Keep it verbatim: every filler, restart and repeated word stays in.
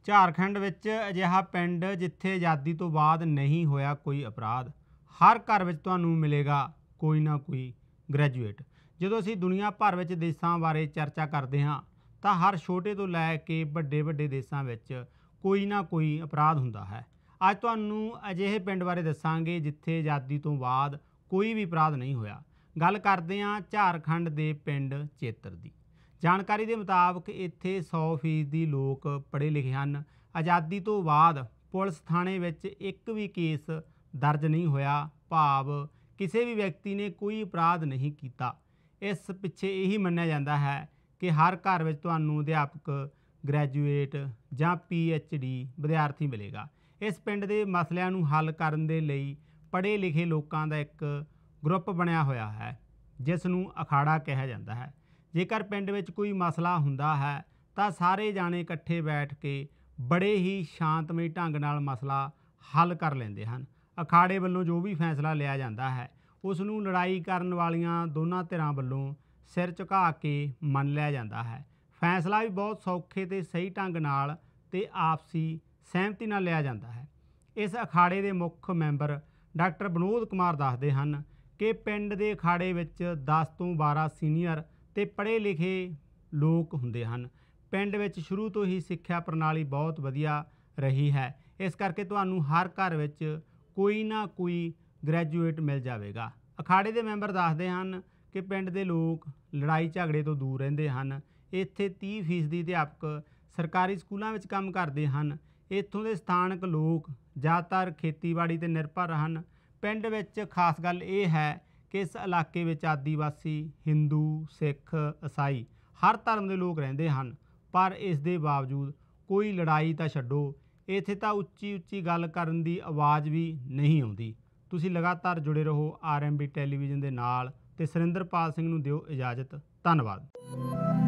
झारखंड विच अजिहा पिंड जिथे आज़ादी तो बाद नहीं होया कोई अपराध। हर घर विच तुहानूं मिलेगा कोई ना कोई ग्रैजुएट। ਜਦੋਂ ਅਸੀਂ ਦੁਨੀਆ ਭਰ ਵਿੱਚ ਦੇਸ਼ਾਂ ਬਾਰੇ ਚਰਚਾ ਕਰਦੇ ਹਾਂ ਤਾਂ ਹਰ ਛੋਟੇ ਤੋਂ ਲੈ ਕੇ ਵੱਡੇ ਵੱਡੇ ਦੇਸ਼ਾਂ ਵਿੱਚ ਕੋਈ ਨਾ ਕੋਈ ਅਪਰਾਧ ਹੁੰਦਾ ਹੈ। ਅੱਜ ਤੁਹਾਨੂੰ ਅਜਿਹੇ ਪਿੰਡ ਬਾਰੇ ਦੱਸਾਂਗੇ ਜਿੱਥੇ ਆਜ਼ਾਦੀ ਤੋਂ ਬਾਅਦ ਕੋਈ ਵੀ ਅਪਰਾਧ ਨਹੀਂ ਹੋਇਆ। ਗੱਲ ਕਰਦੇ ਹਾਂ ਝਾਰਖੰਡ ਦੇ ਪਿੰਡ ਚੇਤਰ ਦੀ। ਜਾਣਕਾਰੀ ਦੇ ਮੁਤਾਬਕ ਇੱਥੇ ਸੌ ਫੀਸਦੀ ਲੋਕ ਪੜ੍ਹੇ ਲਿਖੇ ਹਨ। ਆਜ਼ਾਦੀ ਤੋਂ ਬਾਅਦ ਪੁਲਿਸ ਥਾਣੇ ਵਿੱਚ ਇੱਕ ਵੀ ਕੇਸ ਦਰਜ ਨਹੀਂ ਹੋਇਆ, ਭਾਵ ਕਿਸੇ ਵੀ ਵਿਅਕਤੀ ਨੇ ਕੋਈ ਅਪਰਾਧ ਨਹੀਂ ਕੀਤਾ। ਇਸ ਪਿੱਛੇ ਇਹੀ ਮੰਨਿਆ ਜਾਂਦਾ ਹੈ ਕਿ ਹਰ ਘਰ ਵਿੱਚ ਤੁਹਾਨੂੰ ਅਧਿਆਪਕ, ਗ੍ਰੈਜੂਏਟ ਜਾਂ ਪੀ ਐਚ ਡੀ ਵਿਦਿਆਰਥੀ ਮਿਲੇਗਾ। ਇਸ ਪਿੰਡ ਦੇ ਮਸਲਿਆਂ ਨੂੰ ਹੱਲ ਕਰਨ ਦੇ ਲਈ ਪੜ੍ਹੇ ਲਿਖੇ ਲੋਕਾਂ ਦਾ ਇੱਕ ਗਰੁੱਪ ਬਣਿਆ ਹੋਇਆ ਹੈ ਜਿਸ ਨੂੰ ਅਖਾੜਾ ਕਿਹਾ ਜਾਂਦਾ ਹੈ। ਜੇਕਰ ਪਿੰਡ ਵਿੱਚ ਕੋਈ ਮਸਲਾ ਹੁੰਦਾ ਹੈ ਤਾਂ ਸਾਰੇ ਜਾਣੇ ਇਕੱਠੇ ਬੈਠ ਕੇ ਬੜੇ ਹੀ ਸ਼ਾਂਤਮਈ ਢੰਗ ਨਾਲ ਮਸਲਾ ਹੱਲ ਕਰ ਲੈਂਦੇ ਹਨ। ਅਖਾੜੇ ਵੱਲੋਂ ਜੋ ਵੀ ਫੈਸਲਾ ਲਿਆ ਜਾਂਦਾ ਹੈ ਉਸ ਨੂੰ ਲੜਾਈ ਕਰਨ ਵਾਲੀਆਂ ਦੋਨਾਂ ਧਿਰਾਂ ਵੱਲੋਂ ਸਿਰ ਝੁਕਾ ਕੇ ਮੰਨ ਲਿਆ ਜਾਂਦਾ ਹੈ। ਫੈਸਲਾ ਵੀ ਬਹੁਤ ਸੌਖੇ ਤੇ ਸਹੀ ਢੰਗ ਨਾਲ ਤੇ ਆਪਸੀ ਸਹਿਮਤੀ ਨਾਲ ਲਿਆ ਜਾਂਦਾ ਹੈ। ਇਸ ਅਖਾੜੇ ਦੇ ਮੁੱਖ ਮੈਂਬਰ ਡਾਕਟਰ ਵਿਨੋਦ ਕੁਮਾਰ ਦੱਸਦੇ ਹਨ ਕਿ ਪਿੰਡ ਦੇ ਅਖਾੜੇ ਵਿੱਚ ਦਸ ਤੋਂ ਬਾਰਾਂ ਸੀਨੀਅਰ ਤੇ ਪੜ੍ਹੇ ਲਿਖੇ ਲੋਕ ਹੁੰਦੇ ਹਨ। ਪਿੰਡ ਵਿੱਚ ਸ਼ੁਰੂ ਤੋਂ ਹੀ ਸਿੱਖਿਆ ਪ੍ਰਣਾਲੀ ਬਹੁਤ ਵਧੀਆ ਰਹੀ ਹੈ, ਇਸ ਕਰਕੇ ਤੁਹਾਨੂੰ ਹਰ ਘਰ ਵਿੱਚ ਕੋਈ ਨਾ ਕੋਈ ਗ੍ਰੈਜੂਏਟ ਮਿਲ ਜਾਵੇਗਾ। ਅਖਾੜੇ ਦੇ ਮੈਂਬਰ ਦੱਸਦੇ ਹਨ ਕਿ ਪਿੰਡ ਦੇ ਲੋਕ ਲੜਾਈ ਝਗੜੇ ਤੋਂ ਦੂਰ ਰਹਿੰਦੇ ਹਨ। ਇੱਥੇ ਤੀਹ ਫੀਸਦੀ ਅਧਿਆਪਕ ਸਰਕਾਰੀ ਸਕੂਲਾਂ ਵਿੱਚ ਕੰਮ ਕਰਦੇ ਹਨ। ਇੱਥੋਂ ਦੇ ਸਥਾਨਕ ਲੋਕ ਜ਼ਿਆਦਾਤਰ ਖੇਤੀਬਾੜੀ 'ਤੇ ਨਿਰਭਰ ਹਨ। ਪਿੰਡ ਵਿੱਚ ਖਾਸ ਗੱਲ ਇਹ ਹੈ ਕਿ ਇਸ ਇਲਾਕੇ ਵਿੱਚ ਆਦੀਵਾਸੀ, ਹਿੰਦੂ, ਸਿੱਖ, ਈਸਾਈ ਹਰ ਧਰਮ ਦੇ ਲੋਕ ਰਹਿੰਦੇ ਹਨ, ਪਰ ਇਸ ਦੇ ਬਾਵਜੂਦ ਕੋਈ ਲੜਾਈ ਤਾਂ ਛੱਡੋ, ਇੱਥੇ ਤਾਂ ਉੱਚੀ ਉੱਚੀ ਗੱਲ ਕਰਨ ਦੀ ਆਵਾਜ਼ ਵੀ ਨਹੀਂ ਆਉਂਦੀ। ਤੁਸੀਂ ਲਗਾਤਾਰ ਜੁੜੇ ਰਹੋ ਆਰ ਐਮ ਬੀ ਟੈਲੀਵਿਜ਼ਨ ਦੇ ਨਾਲ ਤੇ ਸੁਰਿੰਦਰਪਾਲ ਸਿੰਘ ਨੂੰ ਦਿਓ ਇਜਾਜ਼ਤ। ਧੰਨਵਾਦ।